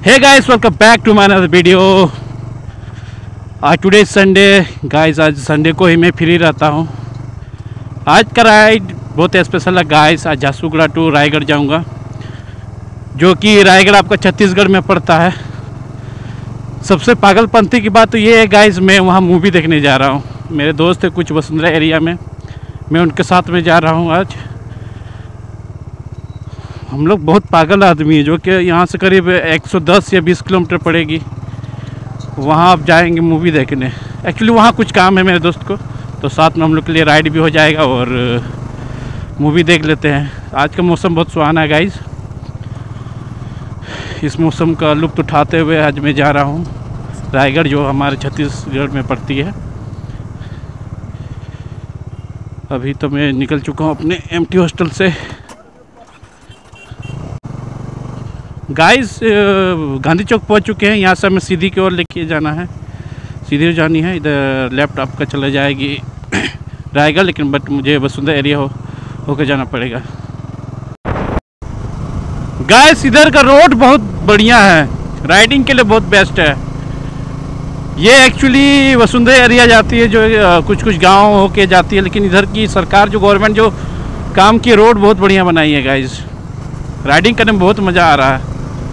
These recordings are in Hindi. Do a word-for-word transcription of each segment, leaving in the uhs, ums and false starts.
Hey guys, welcome back to my another video. आज टुडे संडे गाइस, आज संडे को ही मैं फ्री रहता हूँ। आज का राइड बहुत स्पेशल है गाइस। आज झारसुगुड़ा टू रायगढ़ जाऊँगा, जो कि रायगढ़ आपका छत्तीसगढ़ में पड़ता है। सबसे पागलपंती की बात तो ये है गाइस, मैं वहाँ मूवी देखने जा रहा हूँ। मेरे दोस्त है कुछ वसुंधरा एरिया में, मैं उनके साथ में जा रहा हूँ। आज हम लोग बहुत पागल आदमी है, जो कि यहाँ से करीब एक सौ दस या बीस किलोमीटर पड़ेगी। वहाँ आप जाएंगे मूवी देखने। एक्चुअली वहाँ कुछ काम है मेरे दोस्त को, तो साथ में हम लोग के लिए राइड भी हो जाएगा और मूवी देख लेते हैं। आज का मौसम बहुत सुहाना है गाइस। इस मौसम का लुत्फ़ उठाते हुए आज मैं जा रहा हूँ रायगढ़, जो हमारे छत्तीसगढ़ में पड़ती है। अभी तो मैं निकल चुका हूँ अपने एमटी हॉस्टल से। गाइस गांधी चौक पहुंच चुके हैं। यहाँ से हमें सीधी की ओर लेके जाना है, सीधी जानी है। इधर लेफ्ट आपका चला जाएगी रायगढ़, लेकिन बट मुझे वसुंधरा एरिया हो होकर जाना पड़ेगा। गाइस इधर का रोड बहुत बढ़िया है, राइडिंग के लिए बहुत बेस्ट है। ये एक्चुअली वसुंधरा एरिया जाती है, जो कुछ कुछ गाँव होके जाती है, लेकिन इधर की सरकार जो गवर्नमेंट जो काम की रोड बहुत बढ़िया बनाई है गाइस। राइडिंग करने में बहुत मज़ा आ रहा है।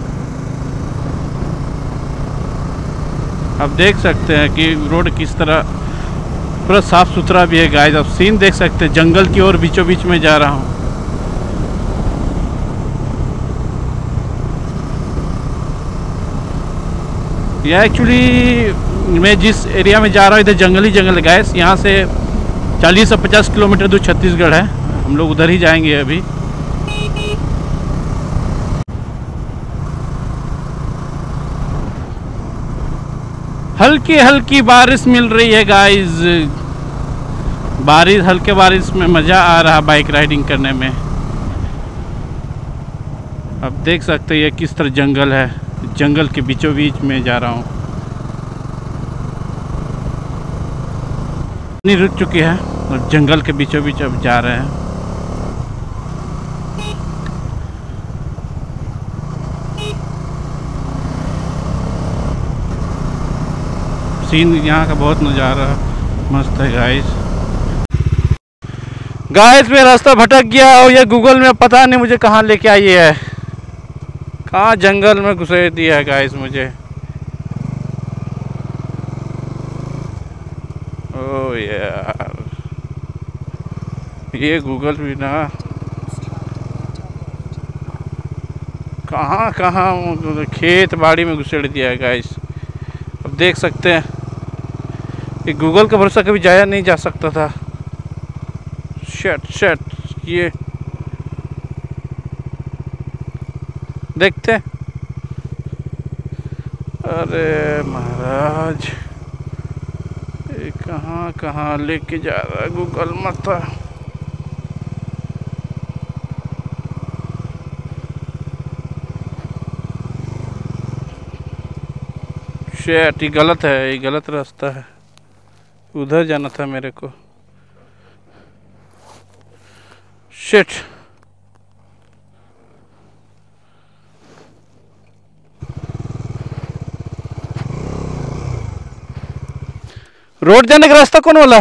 आप देख सकते हैं कि रोड किस तरह पूरा साफ़ सुथरा भी है गाइस। आप सीन देख सकते हैं, जंगल की ओर बीचों बीच में जा रहा हूँ। यह एक्चुअली मैं जिस एरिया में जा रहा हूँ इधर जंगल ही जंगल है गाइस। यहाँ से चालीस से पचास किलोमीटर दूर छत्तीसगढ़ है। हम लोग उधर ही जाएंगे अभी। हल्की हल्की बारिश मिल रही है गाइस। बारिश हल्के बारिश में मज़ा आ रहा बाइक राइडिंग करने में। अब देख सकते हैं ये किस तरह जंगल है, जंगल के बीचों बीच में जा रहा हूँ। नहीं रुक चुकी है और जंगल के बीचों बीच अब जा रहे हैं। सीन यहाँ का बहुत नज़ारा मस्त है गाइस। गाइस मैं रास्ता भटक गया और ये गूगल में पता नहीं मुझे कहाँ लेके आई है, कहाँ जंगल में घुसे दिया है गाइस मुझे। ओ यार, ये गूगल भी ना कहाँ कहाँ खेत बाड़ी में घुसेड़ दिया है गाइस। अब देख सकते हैं कि गूगल का भरोसा कभी जाया नहीं जा सकता था। शट शट ये देखते हैं। अरे महाराज, ये कहाँ कहाँ लेके जा रहा है गूगल माता। शट, ये गलत है, ये गलत रास्ता है। उधर जाना था मेरे को। शिट, रोड जाने का रास्ता कौन वाला?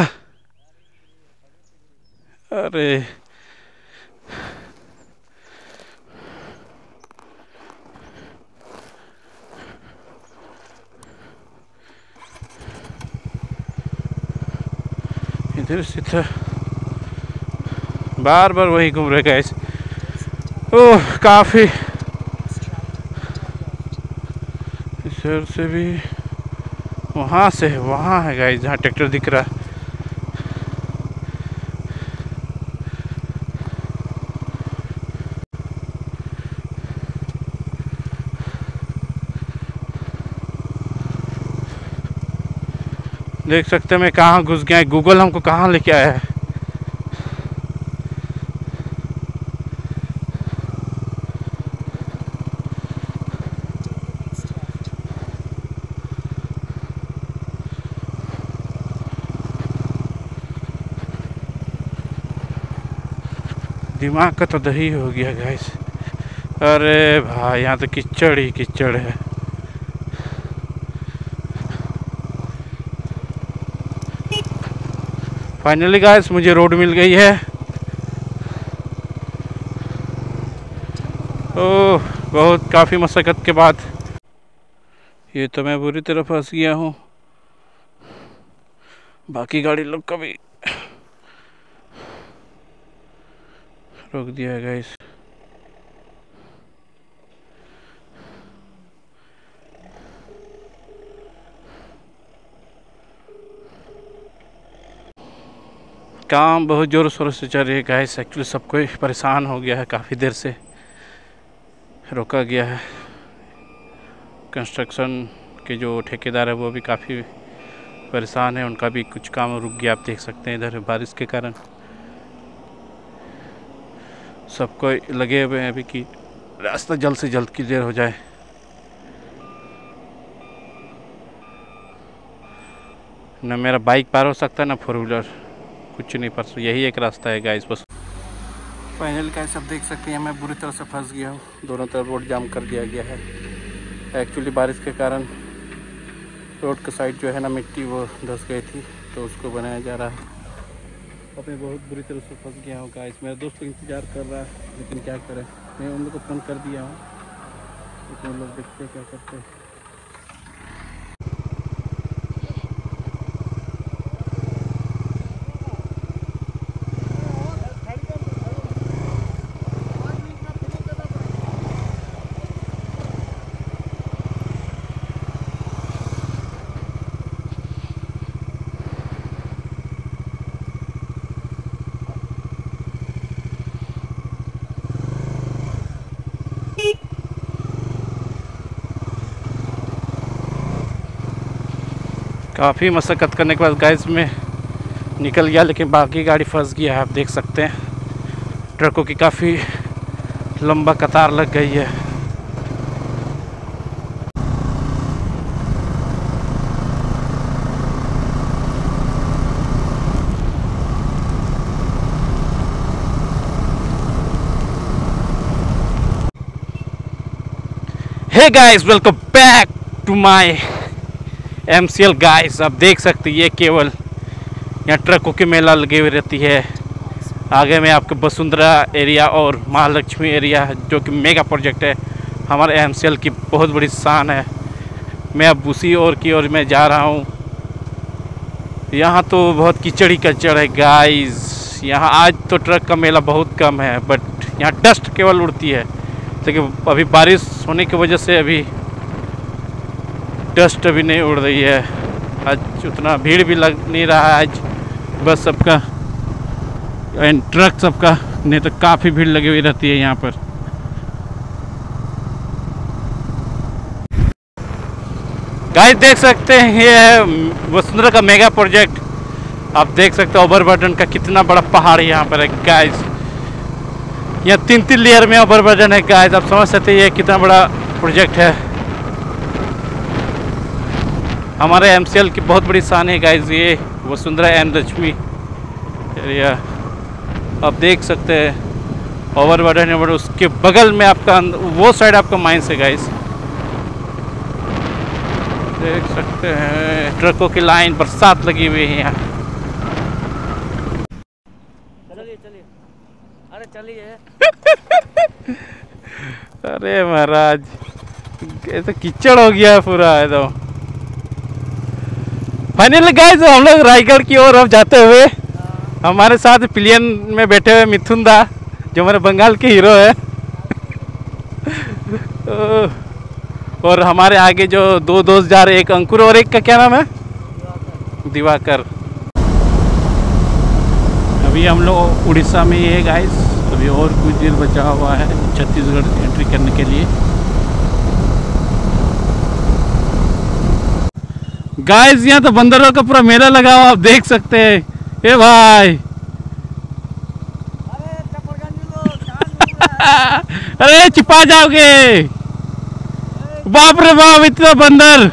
अरे इधर से था, बार बार वही घूम रहे गाइस। ओह काफ़ी, इधर से भी, वहाँ से वहाँ है गाइस जहाँ ट्रैक्टर दिख रहा है। देख सकते हैं मैं कहाँ घुस गया है, गूगल हमको कहाँ लेके आया है। दिमाग का तो दही हो गया गाइस। अरे भाई यहाँ तो कीचड़ ही कीचड़ है। फाइनली गाइस मुझे रोड मिल गई है। ओह, बहुत काफ़ी मशक्क़त के बाद। ये तो मैं बुरी तरह फंस गया हूँ। बाकी गाड़ी लोग का भी रोक दिया है गाइस। काम बहुत ज़ोर शोर से चल रही है गाइस। एक्चुअली सब कोई परेशान हो गया है, काफ़ी देर से रोका गया है। कंस्ट्रक्शन के जो ठेकेदार है वो भी काफ़ी परेशान है, उनका भी कुछ काम रुक गया। आप देख सकते हैं इधर बारिश के कारण सब कोई लगे हुए हैं अभी कि रास्ता जल्द से जल्द क्लियर हो जाए। न मेरा बाइक पार हो सकता है ना फोर व्हीलर, कुछ नहीं। परसों यही एक रास्ता है गाइस बस। फाइनल गाइस सब देख सकते हैं मैं बुरी तरह से फंस गया हूँ। दोनों तरफ रोड जाम कर दिया गया है। एक्चुअली बारिश के कारण रोड का साइड जो है ना मिट्टी वो धंस गई थी, तो उसको बनाया जा रहा है। अब मैं बहुत बुरी तरह से फंस गया हूँ गाइस। मेरा दोस्त इंतज़ार कर रहा है, लेकिन क्या करें, मैं उन लोग को फ़ोन कर दिया हूँ, लेकिन उन लोग देखते क्या करते हैं। काफ़ी मशक्क़त करने के बाद गाइस में निकल गया, लेकिन बाकी गाड़ी फंस गया है। आप देख सकते हैं ट्रकों की काफ़ी लंबा कतार लग गई है। Hey guys, welcome back to my M C L guys. आप देख सकते हैं ये केवल यहाँ ट्रकों की मेला लगी हुई रहती है। आगे में आपके वसुंधरा एरिया और महालक्ष्मी एरिया, जो कि मेगा प्रोजेक्ट है, हमारे एम सी एल की बहुत बड़ी शान है। मैं अब उसी ओर की ओर में जा रहा हूँ। यहाँ तो बहुत कीचड़ ही कीचड़ है गाइस। यहाँ आज तो ट्रक का मेला बहुत कम है, बट यहाँ डस्ट केवल उड़ती है। लेकिन अभी बारिश होने की वजह से अभी डस्ट अभी नहीं उड़ रही है। आज उतना भीड़ भी लग नहीं रहा है आज, बस सबका एंड ट्रक सबका, नहीं तो काफ़ी भीड़ लगी हुई रहती है यहाँ पर। गाइस देख सकते हैं ये है वसुंधरा का मेगा प्रोजेक्ट। आप देख सकते हैं ओवरबर्डन का कितना बड़ा पहाड़ यहाँ पर है गाइस। यहाँ तीन तीन लेयर में ओवरबर्डन है गाइस। आप समझ सकते हैं ये कितना बड़ा प्रोजेक्ट है। हमारे एम सी एल की बहुत बड़ी शान है गाइस ये वसुंधरा एंड लक्ष्मी एरिया। आप देख सकते हैं ओवरबर्डन है, उसके बगल में आपका वो साइड आपका माइंस है गाइस। देख सकते हैं ट्रकों की लाइन बरसात लगी हुई है यहाँ। चलिए चलिए, अरे चलिए। अरे महाराज ये तो कीचड़ हो गया है पूरा है। तो फाइनली गाइस हम लोग रायगढ़ की ओर अब जाते हुए, हमारे साथ प्लेन में बैठे हुए मिथुन दा, जो हमारे बंगाल के हीरो है। और हमारे आगे जो दो दोस्त जा रहे, एक अंकुर और एक का क्या नाम है, दिवाकर। अभी हम लोग उड़ीसा में ही है गाइस। अभी और कुछ देर बचा हुआ है छत्तीसगढ़ एंट्री करने के लिए। गाइस यहाँ तो बंदरों का पूरा मेला लगा हुआ, आप देख सकते हैं। ए भाई अरे छिपा जाओगे, बाप रे बाप इतना बंदर।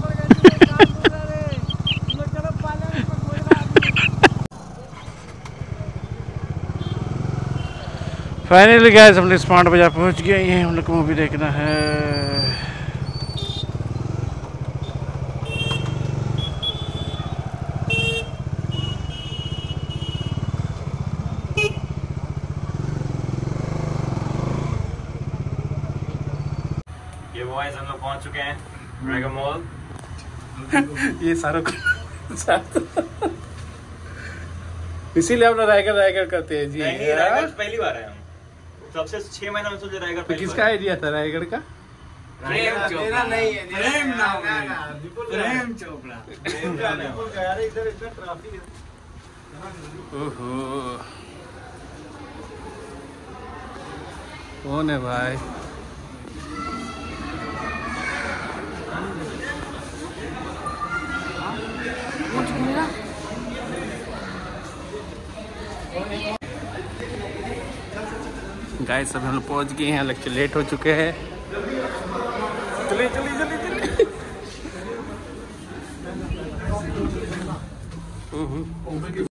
फाइनली गाइस हम लोग स्मार्ट बाजार पहुंच गए हैं। हम लोग को मूवी देखना है। गाइस हम लोग पहुंच चुके हैं ड्रैगन मॉल। ये सारों को इसीलिए हम रायगढ़ रायगढ़ करते हैं जी। नहीं नहीं, रायगढ़ पहली बार है हम, सबसे छह महीना में सोचे रायगढ़। तो किसका आइडिया था रायगढ़ का? प्रेम चोपड़ा नहीं है, प्रेम नाम है, प्रेम चोपड़ा। यार इधर इतना ट्रैफिक है। ओहो कौन है भाई? गाइस सब हम लोग पहुंच गए हैं, लेक्चर लेट हो चुके हैं। चलिए चलिए चलिए चलिए।